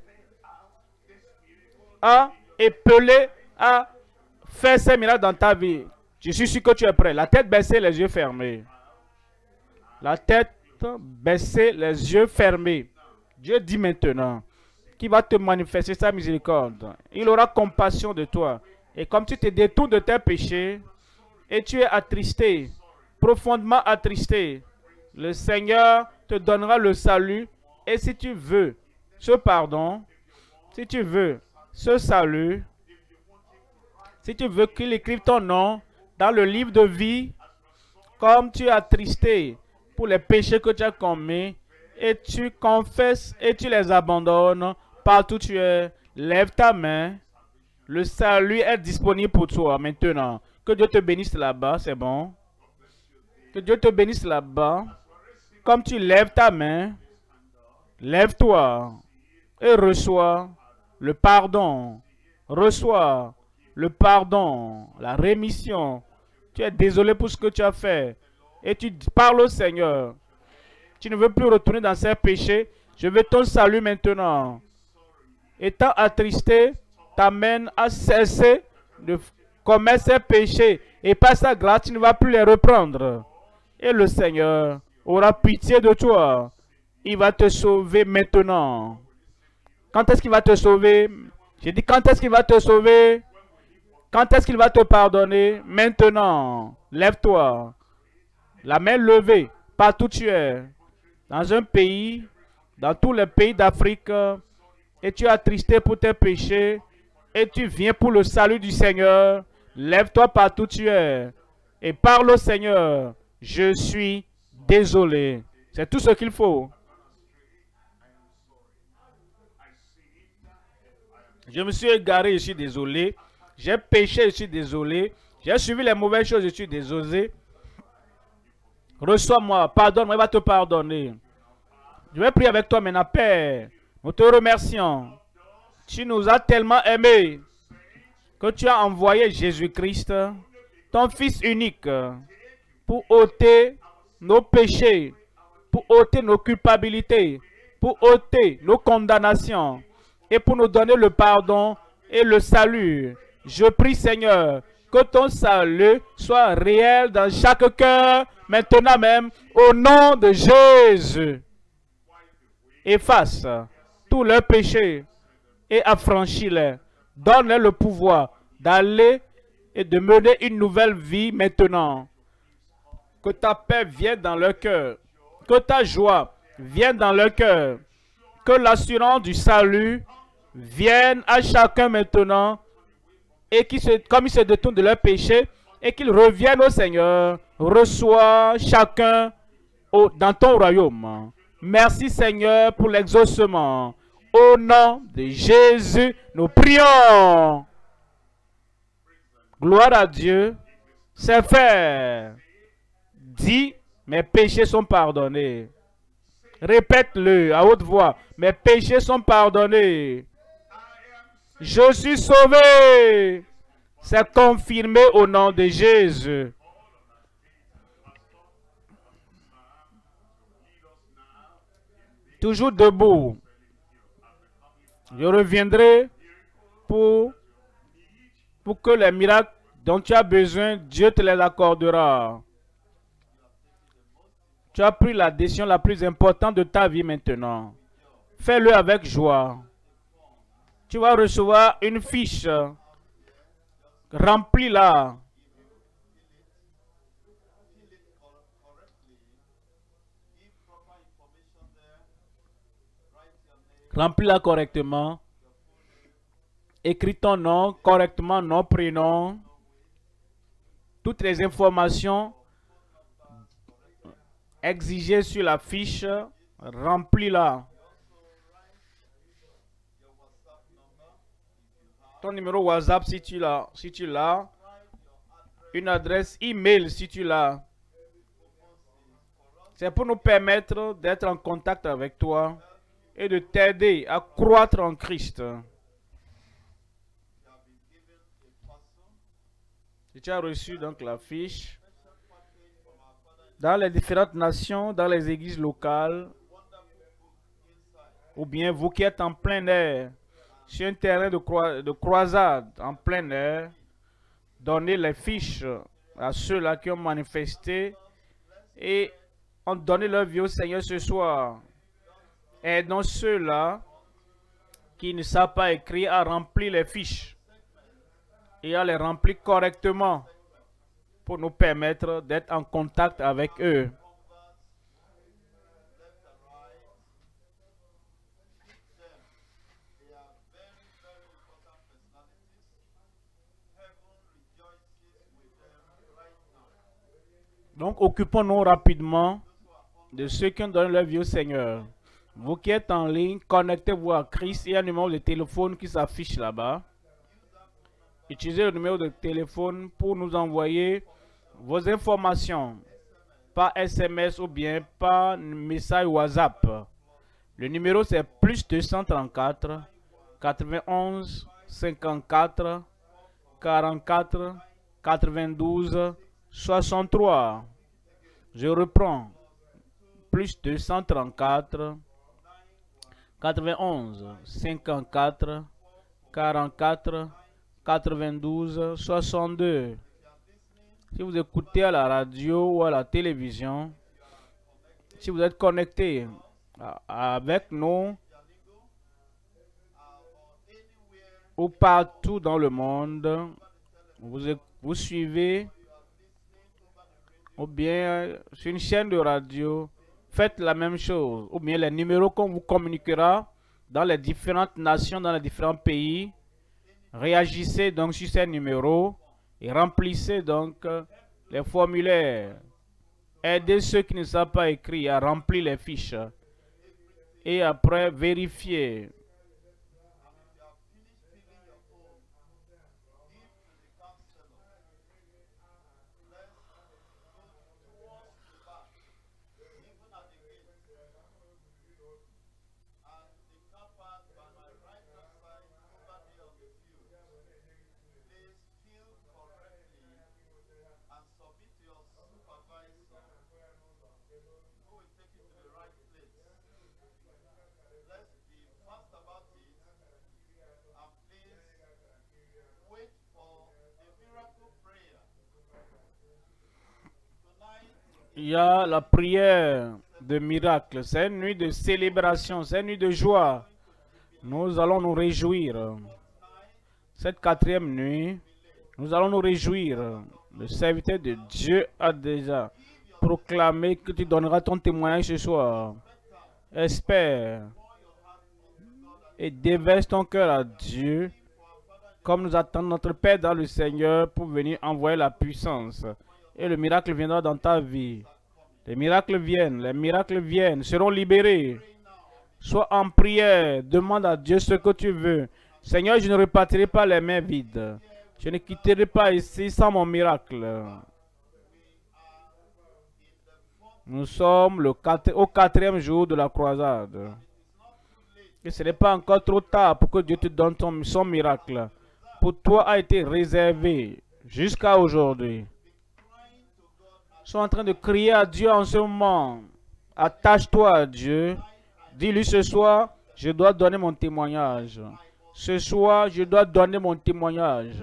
à épeler, à faire ces miracles dans ta vie. Je suis sûr que tu es prêt. La tête baissée, les yeux fermés. La tête baissée, les yeux fermés. Dieu dit maintenant qu'il va te manifester sa miséricorde. Il aura compassion de toi. Et comme tu te détournes de tes péchés et tu es attristé, profondément attristé, le Seigneur te donnera le salut. Et si tu veux ce pardon, si tu veux ce salut, si tu veux qu'il écrive ton nom dans le livre de vie, comme tu es attristé pour les péchés que tu as commis, et tu confesses et tu les abandonnes partout où tu es, lève ta main. Le salut est disponible pour toi maintenant. Que Dieu te bénisse là-bas, c'est bon. Que Dieu te bénisse là-bas. Comme tu lèves ta main, lève-toi et reçois le pardon. Reçois le pardon, la rémission. Tu es désolé pour ce que tu as fait. Et tu parles au Seigneur. Tu ne veux plus retourner dans ces péchés. Je veux ton salut maintenant. Étant attristé, t'amène à cesser de commettre ces péchés. Et par sa grâce, tu ne vas plus les reprendre. Et le Seigneur aura pitié de toi. Il va te sauver maintenant. Quand est-ce qu'il va te sauver? J'ai dit quand est-ce qu'il va te sauver? Quand est-ce qu'il va te pardonner? Maintenant. Lève-toi. La main levée. Partout où tu es. Dans un pays, dans tous les pays d'Afrique, et tu es attristé pour tes péchés, et tu viens pour le salut du Seigneur. Lève-toi partout où tu es. Et parle au Seigneur. Je suis désolé. C'est tout ce qu'il faut. Je me suis égaré, je suis désolé. J'ai péché, je suis désolé. J'ai suivi les mauvaises choses, je suis désolé. Reçois-moi, pardonne-moi, il va te pardonner. Je vais prier avec toi maintenant, Père. Nous te remercions. Tu nous as tellement aimés que tu as envoyé Jésus-Christ, ton Fils unique, pour ôter nos péchés, pour ôter nos culpabilités, pour ôter nos condamnations et pour nous donner le pardon et le salut. Je prie, Seigneur, que ton salut soit réel dans chaque cœur, maintenant même, au nom de Jésus. Efface tous leurs péchés et affranchis-les. Donne-leur le pouvoir d'aller et de mener une nouvelle vie maintenant. Que ta paix vienne dans leur cœur. Que ta joie vienne dans leur cœur. Que l'assurance du salut vienne à chacun maintenant. Et comme ils se détournent de leurs péchés, et qu'ils reviennent au Seigneur, reçois chacun dans ton royaume. Merci Seigneur pour l'exaucement. Au nom de Jésus, nous prions. Gloire à Dieu. C'est fait. Dis, mes péchés sont pardonnés. Répète-le à haute voix. Mes péchés sont pardonnés. Je suis sauvé. C'est confirmé au nom de Jésus. Toujours debout. Je reviendrai pour que les miracles dont tu as besoin, Dieu te les accordera. Tu as pris la décision la plus importante de ta vie maintenant. Fais-le avec joie. Tu vas recevoir une fiche. Remplis-la. Remplis-la correctement. Écris ton nom correctement, nom, prénom. Toutes les informations exigées sur la fiche, remplis-la. Ton numéro WhatsApp si tu l'as. Une adresse email si tu l'as. C'est pour nous permettre d'être en contact avec toi et de t'aider à croître en Christ. Si tu as reçu donc la fiche, dans les différentes nations, dans les églises locales, ou bien vous qui êtes en plein air, sur un terrain de croisade en plein air, donnez les fiches à ceux-là qui ont manifesté et ont donné leur vie au Seigneur ce soir. Aidons ceux-là qui ne savent pas écrire à remplir les fiches et à les remplir correctement pour nous permettre d'être en contact avec eux. Donc, occupons-nous rapidement de ceux qui ont donné leur vie au Seigneur. Vous qui êtes en ligne, connectez-vous à Christ. Il y a un numéro de téléphone qui s'affiche là-bas. Utilisez le numéro de téléphone pour nous envoyer vos informations par SMS ou bien par message WhatsApp. Le numéro c'est plus 234 91 54 44 92 63. Je reprends. Plus 234 91 54 44 92 62. Si vous écoutez à la radio ou à la télévision, si vous êtes connecté avec nous ou partout dans le monde, Vous suivez, ou bien sur une chaîne de radio, faites la même chose. Ou bien les numéros qu'on vous communiquera dans les différentes nations, dans les différents pays. Réagissez donc sur ces numéros et remplissez donc les formulaires. Aidez ceux qui ne savent pas écrire à remplir les fiches. Et après, vérifiez. Il y a la prière de miracle. C'est une nuit de célébration, c'est une nuit de joie. Nous allons nous réjouir. Cette quatrième nuit, nous allons nous réjouir. Le serviteur de Dieu a déjà proclamé que tu donneras ton témoignage ce soir. Espère et déverse ton cœur à Dieu, comme nous attendons notre Père dans le Seigneur pour venir envoyer la puissance. Et le miracle viendra dans ta vie. Les miracles viennent, seront libérés. Sois en prière, demande à Dieu ce que tu veux. Seigneur, je ne repartirai pas les mains vides. Je ne quitterai pas ici sans mon miracle. Nous sommes au quatrième jour de la croisade. Et ce n'est pas encore trop tard pour que Dieu te donne son miracle. Pour toi a été réservé jusqu'à aujourd'hui. Ils sont en train de crier à Dieu en ce moment. Attache-toi à Dieu. Dis-lui ce soir, je dois donner mon témoignage. Ce soir, je dois donner mon témoignage.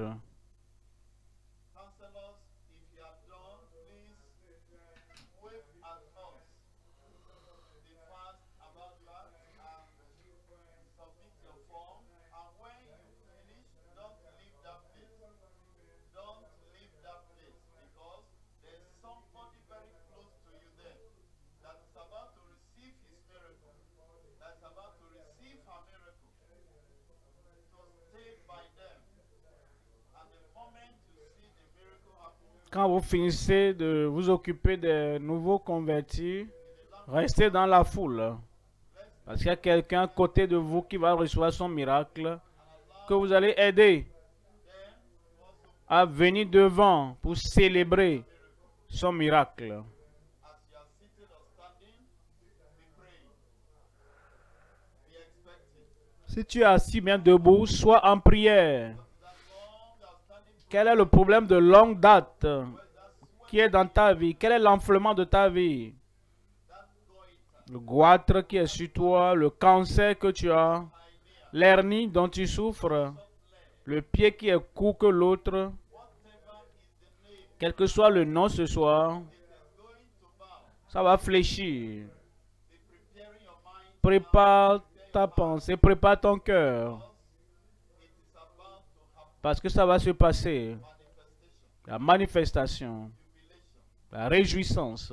Quand vous finissez de vous occuper des nouveaux convertis, restez dans la foule. Parce qu'il y a quelqu'un à côté de vous qui va recevoir son miracle, que vous allez aider à venir devant pour célébrer son miracle. Si tu es assis bien debout, sois en prière. Quel est le problème de longue date qui est dans ta vie? Quel est l'enflement de ta vie? Le goitre qui est sur toi, le cancer que tu as, l'hernie dont tu souffres, le pied qui est court que l'autre. Quel que soit le nom ce soir, ça va fléchir. Prépare ta pensée, prépare ton cœur. Parce que ça va se passer. La manifestation, la réjouissance.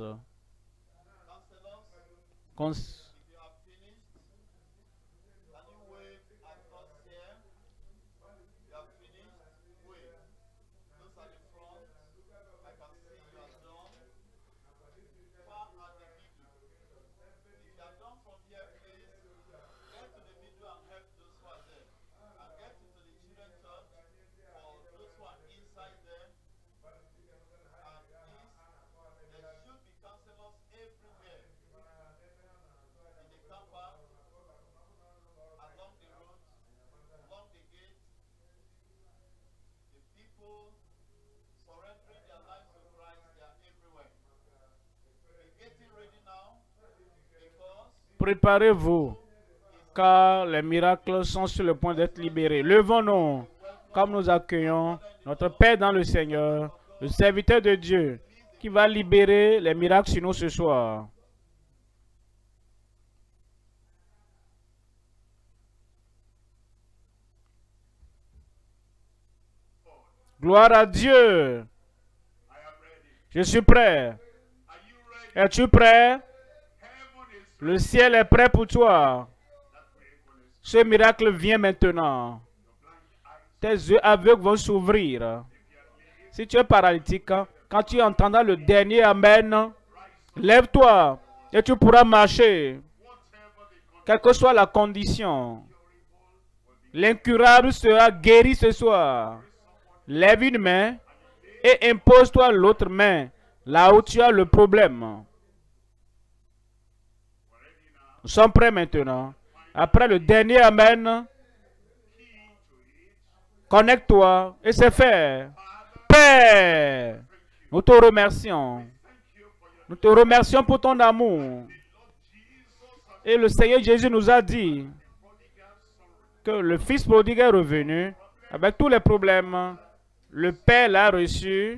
Préparez-vous, car les miracles sont sur le point d'être libérés. Levons-nous, comme nous accueillons notre Père dans le Seigneur, le serviteur de Dieu, qui va libérer les miracles sur nous ce soir. Gloire à Dieu. Je suis prêt. Es-tu prêt? Le ciel est prêt pour toi. Ce miracle vient maintenant. Tes yeux aveugles vont s'ouvrir. Si tu es paralytique, quand tu entendras le dernier Amen, lève-toi et tu pourras marcher. Quelle que soit la condition, l'incurable sera guéri ce soir. Lève une main et impose-toi l'autre main, là où tu as le problème. Nous sommes prêts maintenant. Après le dernier Amen, connecte-toi et c'est fait. Père, nous te remercions. Nous te remercions pour ton amour. Et le Seigneur Jésus nous a dit que le Fils prodigue est revenu avec tous les problèmes. Le Père l'a reçu.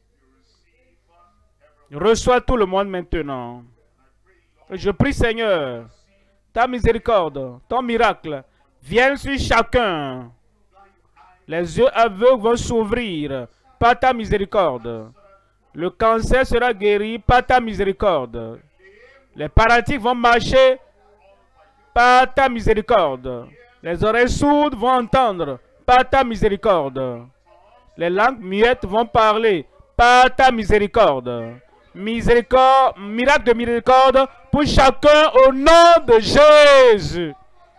Reçois tout le monde maintenant. Et je prie, Seigneur, ta miséricorde, ton miracle, vienne sur chacun. Les yeux aveugles vont s'ouvrir par ta miséricorde. Le cancer sera guéri par ta miséricorde. Les paralytiques vont marcher par ta miséricorde. Les oreilles sourdes vont entendre par ta miséricorde. Les langues muettes vont parler par ta miséricorde. Miséricorde, miracle de miséricorde pour chacun au nom de Jésus.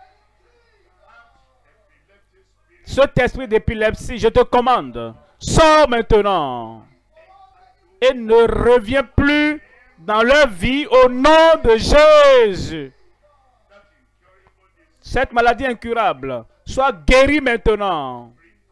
Cet esprit d'épilepsie, je te commande, sors maintenant et ne reviens plus dans leur vie au nom de Jésus. Cette maladie incurable, soit guérie maintenant.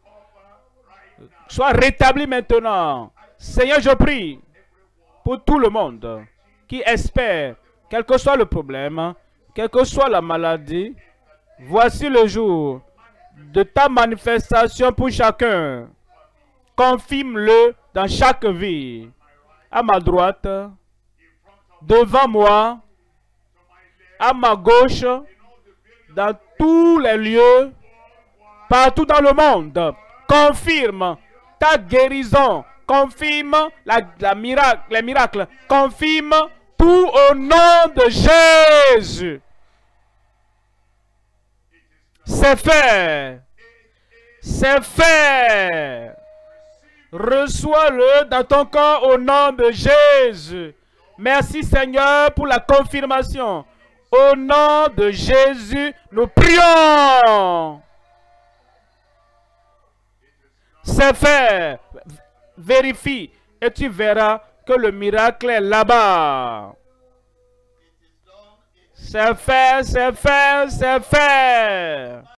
Soit rétablie maintenant. Seigneur, je prie pour tout le monde qui espère, quel que soit le problème, quelle que soit la maladie, voici le jour de ta manifestation pour chacun. Confirme-le dans chaque vie. À ma droite, devant moi, à ma gauche, dans tous les lieux, partout dans le monde. Confirme ta guérison. Confirme les miracles. Confirme tout au nom de Jésus. C'est fait. C'est fait. Reçois-le dans ton corps au nom de Jésus. Merci Seigneur pour la confirmation. Au nom de Jésus, nous prions. C'est fait. Vérifie et tu verras que le miracle est là-bas. C'est fait, c'est fait, c'est fait.